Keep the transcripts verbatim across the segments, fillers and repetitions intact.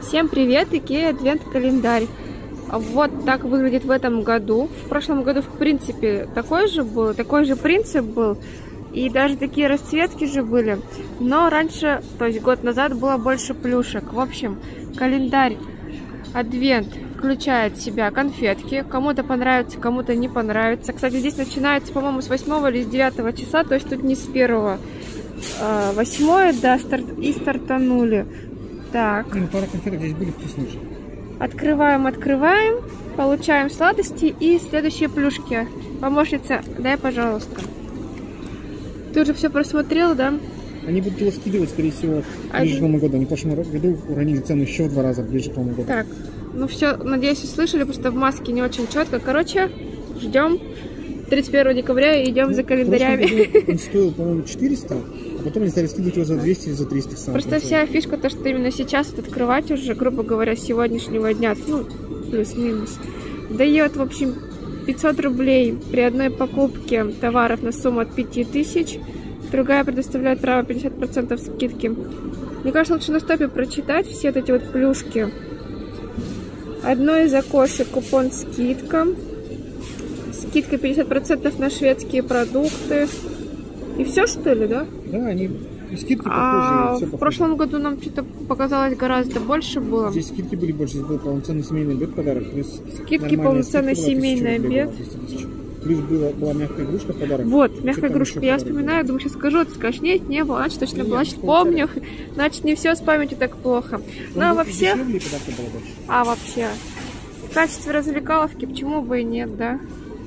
Всем привет, Икеа адвент-календарь. Вот так выглядит в этом году. В прошлом году, в принципе, такой же был, такой же принцип был. И даже такие расцветки же были. Но раньше, то есть год назад, было больше плюшек. В общем, календарь адвент включает в себя конфетки. Кому-то понравится, кому-то не понравится. Кстати, здесь начинается, по-моему, с восьмого или с девятого числа. То есть тут не с первого. восьмое, да, старт... и стартанули. Так. Ну, пара конфеток здесь были вкусные же. Открываем, открываем. Получаем сладости и следующие плюшки. Помощница, дай, пожалуйста. Ты уже все просмотрел, да? Они будут его скидывать, скорее всего, ближе к Новому году. Они в прошлом году уронили цену еще в два раза ближе к Новому году. Так, ну все, надеюсь, услышали, просто в маске не очень четко. Короче, ждем тридцать первого декабря и идем ну, за календарями. Он стоил, по-моему, четыреста, а потом они стали скидывать его за двести или за триста. Просто вся фишка то, что именно сейчас вот открывать уже, грубо говоря, с сегодняшнего дня, ну, плюс-минус, дает, в общем, пятьсот рублей при одной покупке товаров на сумму от пяти тысяч. Другая предоставляет право пятьдесят процентов скидки. Мне кажется, лучше на стопе прочитать все вот эти вот плюшки. Одно из окошек купон скидка. Скидка пятьдесят процентов на шведские продукты. И все, что ли, да? Да, они скидки а похожие. В прошлом году нам что-то показалось гораздо больше было. Здесь скидки были больше, здесь был полноценный семейный обед подарок. Плюс скидки полноценный семейный обед. Плюс была, была мягкая игрушка в подарок. Вот, мягкая игрушка. Я вспоминаю, думаю, сейчас скажу, ты скажешь, нет, не было, значит, точно было, значит, помню, значит, не все с памятью так плохо. Ну, а вообще... А вообще... В качестве развлекаловки, почему бы и нет, да?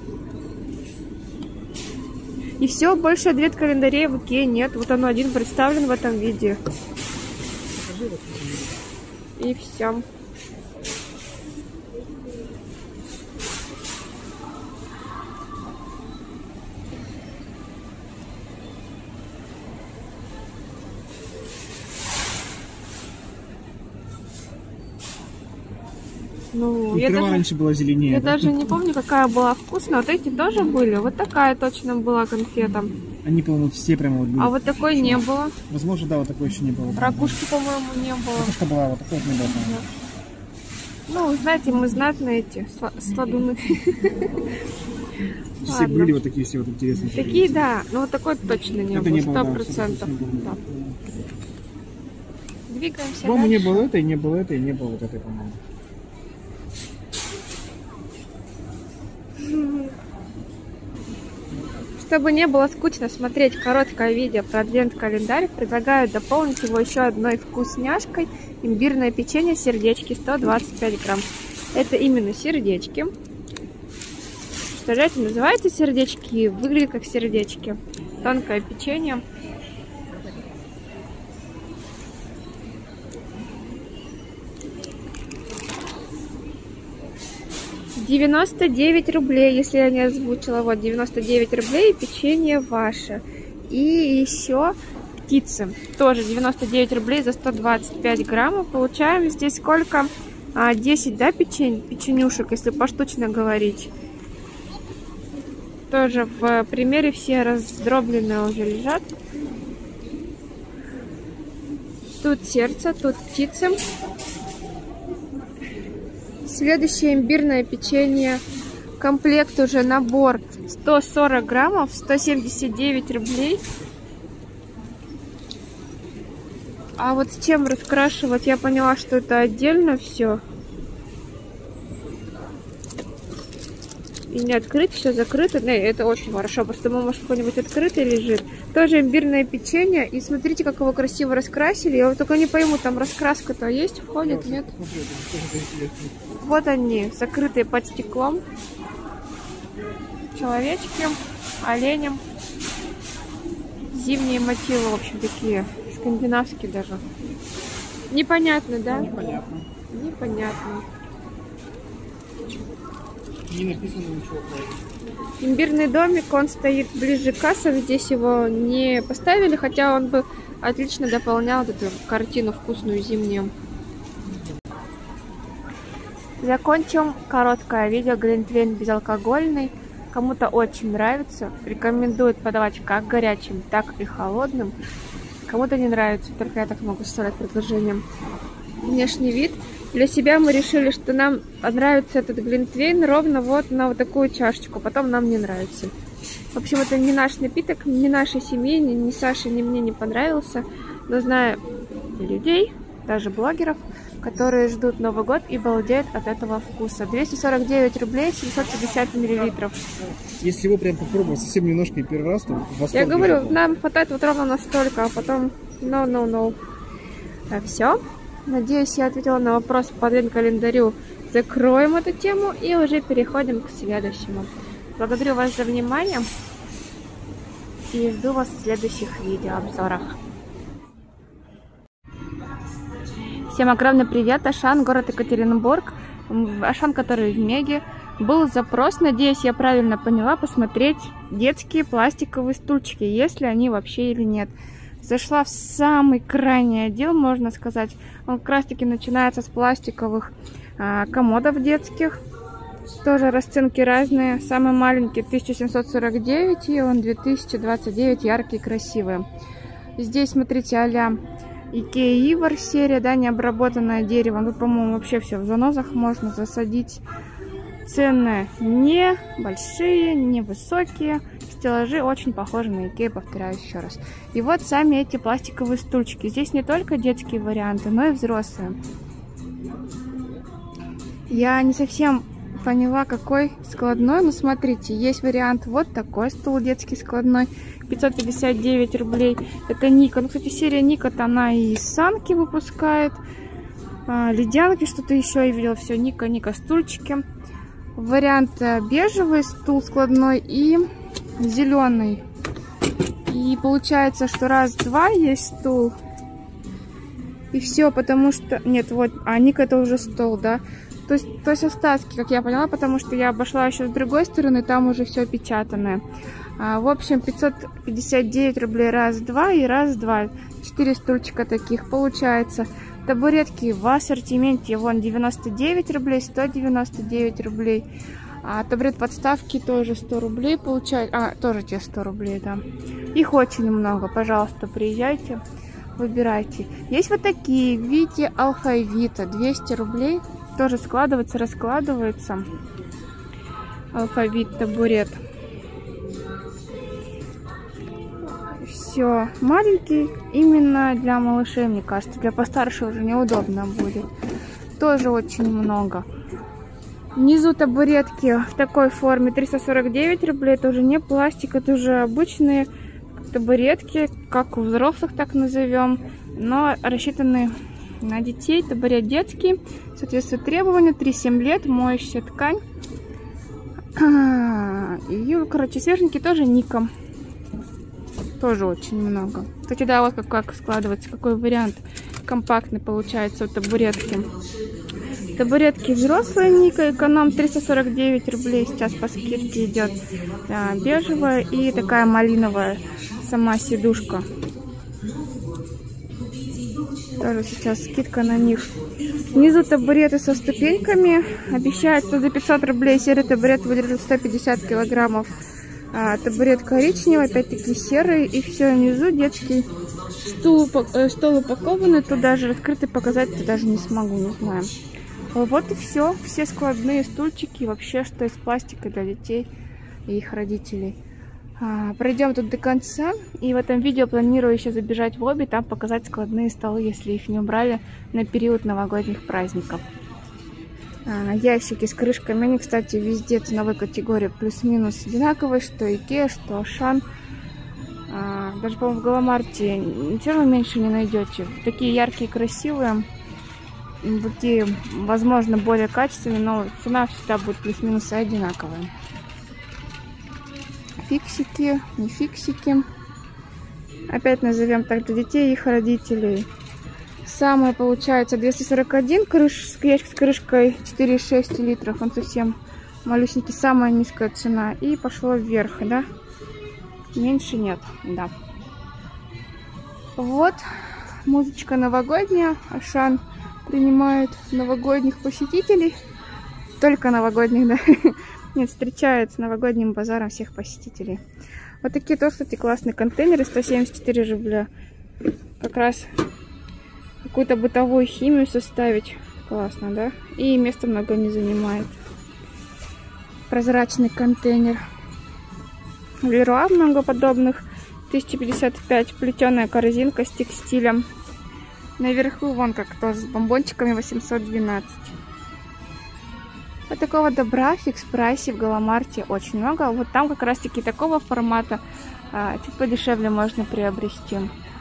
И все, больше адвент-календарей в Икее нет. Вот оно один представлен в этом виде. И все. Ну, я даже, раньше была зеленее. Я да? даже не помню, какая была вкусная. Вот эти тоже были. Вот такая точно была конфета. Они, по-моему, все прямо вот были. А вот такой Почему? не было. Возможно, да, вот такой еще не было. Ракушки, по-моему, не было. Ракушка была, вот такой вот не было. Ну, знаете, мы знатные эти сладуны. Все были вот такие все вот интересные. Такие, да. Но вот такой точно не было. Сто процентов. Двигаемся. По-моему, не было этой, не было этой, не было вот этой, по-моему. Чтобы не было скучно смотреть короткое видео про адвент-календарь, предлагаю дополнить его еще одной вкусняшкой. Имбирное печенье сердечки, сто двадцать пять грамм. Это именно сердечки. Представляете, называется сердечки, выглядит как сердечки. Тонкое печенье. девяносто девять рублей, если я не озвучила. Вот, девяносто девять рублей, печенье ваше. И еще птицы. Тоже девяносто девять рублей за сто двадцать пять граммов. Получаем здесь сколько? А, десять, да, печень, печенюшек, если поштучно говорить. Тоже в примере все раздробленные уже лежат. Тут сердце, тут птицы. Следующее имбирное печенье. Комплект уже набор сто сорок граммов, сто семьдесят девять рублей. А вот с чем раскрашивать, я поняла, что это отдельно все. И не открыть, все закрыто. Не, это очень хорошо, просто может какой-нибудь открытый лежит. Тоже имбирное печенье. И смотрите, как его красиво раскрасили. Я вот только не пойму, там раскраска-то есть, входит, нет? Вот они, закрытые под стеклом. Человечки, оленем. Зимние мотивы, в общем, такие скандинавские даже. Непонятно, да? Непонятно. Непонятно. Не написано ничего. Имбирный домик, он стоит ближе к кассам. Здесь его не поставили, хотя он бы отлично дополнял эту картину вкусную зимнюю. Закончим короткое видео. Глинтвейн безалкогольный. Кому-то очень нравится. Рекомендуют подавать как горячим, так и холодным. Кому-то не нравится, только я так могу составлять предложение. внешний вид. Для себя мы решили, что нам понравится этот глинтвейн ровно вот на вот такую чашечку. Потом нам не нравится. В общем, это не наш напиток, не нашей семье, ни, ни Саше, ни мне не понравился. Но знаю людей, даже блогеров, которые ждут Новый год и балдеют от этого вкуса. двести сорок девять рублей, семьсот пятьдесят миллилитров. Если его прям попробовать совсем немножко и первый раз, то я говорю, будет. Нам хватает вот ровно настолько, а потом no, no, no. Так, все. Надеюсь, я ответила на вопрос по адвент-календарю. Закроем эту тему и уже переходим к следующему. Благодарю вас за внимание и жду вас в следующих видеообзорах. Всем огромный привет, Ашан, город Екатеринбург. Ашан, который в Меге. Был запрос, надеюсь, я правильно поняла, посмотреть детские пластиковые стульчики, если они вообще или нет. Зашла в самый крайний отдел, можно сказать. Он как раз таки начинается с пластиковых а, комодов детских. Тоже расценки разные. Самый маленький тысяча семьсот сорок девять и он две тысячи двадцать девять, яркие, красивые. Здесь, смотрите, а-ля Икеа Ивар серия, да, необработанное дерево. Ну, по-моему, вообще все в занозах можно засадить. Цены не большие, не высокие. Стеллажи очень похожи на Икеа, повторяю еще раз. И вот сами эти пластиковые стульчики. Здесь не только детские варианты, но и взрослые. Я не совсем поняла, какой складной. Но смотрите, есть вариант вот такой стул детский складной. пятьсот пятьдесят девять рублей. Это Ника. Ну, кстати, серия Ника-то она и санки выпускает. А, ледянки, что-то еще я видела. Все, Ника, Ника, стульчики. Вариант бежевый стул складной и зеленый. И получается, что раз-два есть стул. И все, потому что... Нет, вот, а Ника это уже стол, да? То есть, то есть остатки, как я поняла, потому что я обошла еще с другой стороны, там уже все опечатанное. А, в общем, пятьсот пятьдесят девять рублей раз-два и раз-два. Четыре стульчика таких получается. Табуретки в ассортименте вон девяносто девять рублей, сто девяносто девять рублей. А табурет подставки тоже сто рублей получают. А, тоже те сто рублей, да. Их очень много. Пожалуйста, приезжайте, выбирайте. Есть вот такие в виде алфавита. двести рублей. Тоже складывается, раскладывается. Алфавит, табурет. Все, маленький именно для малышей, мне кажется. Для постарше уже неудобно будет. Тоже очень много. Внизу табуретки в такой форме триста сорок девять рублей. Это уже не пластик, это уже обычные табуретки, как у взрослых, так назовем. Но рассчитаны на детей. Табурет детский. Соответствует требованию. три-семь лет. Моющая ткань. И, короче, свеженький тоже Ника. Тоже очень много. Кстати, да, вот как, как складывается, какой вариант компактный получается у табуретки. Табуретки взрослые Ника, эконом триста сорок девять рублей. Сейчас по скидке идет а, бежевая и такая малиновая сама сидушка. Тоже сейчас скидка на них. Внизу табуреты со ступеньками. Обещают, что за пятьсот рублей серый табурет выдержит сто пятьдесят килограммов. А, табурет коричневый, опять-таки серый. И все, внизу детский стул, э, стол упакованный. Туда же раскрытый показать -то даже не смогу, не знаю. Вот и все. Все складные стульчики. Вообще, что из пластика для детей и их родителей. А, пройдем тут до конца. И в этом видео планирую еще забежать в лобби. Там показать складные столы, если их не убрали на период новогодних праздников. А, ящики с крышками. Они, кстати, везде ценовой категории плюс-минус одинаковые. Что Икеа, что Ашан. А, даже, по-моему, в Галамарте ничего меньше не найдете. Такие яркие, красивые. Такие, возможно, более качественные, но цена всегда будет плюс-минус одинаковая. Фиксики, не фиксики. Опять назовем так для детей и их родителей. Самое получается двести сорок один, крыш, ящик с крышкой четыре и шесть литров. Он совсем малюсенький, самая низкая цена. И пошло вверх, да? Меньше нет, да. Вот, музычка новогодняя. Ашан принимает новогодних посетителей. Только новогодних, да. Нет, встречает с новогодним базаром всех посетителей. Вот такие тоже, кстати, классные контейнеры. сто семьдесят четыре рубля. Как раз какую-то бытовую химию составить. Классно, да? И места много не занимает. Прозрачный контейнер. В Леруа много подобных. тысяча пятьдесят пять. Плетеная корзинка с текстилем. Наверху вон как тоже с бомбончиками восемьсот двенадцать. Вот такого добра в фикс прайсе в Галамарте очень много. Вот там как раз таки такого формата а, чуть подешевле можно приобрести.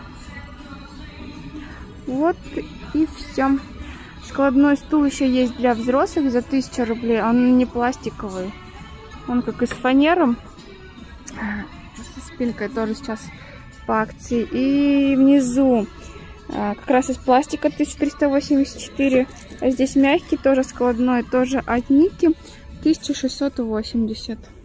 Вот и все. Складной стул еще есть для взрослых за тысячу рублей. Он не пластиковый. Он как из фанеры. Со спинкой тоже сейчас по акции. И внизу как раз из пластика тысяча триста восемьдесят четыре. А здесь мягкий, тоже складной, тоже от Ники, тысяча шестьсот восемьдесят.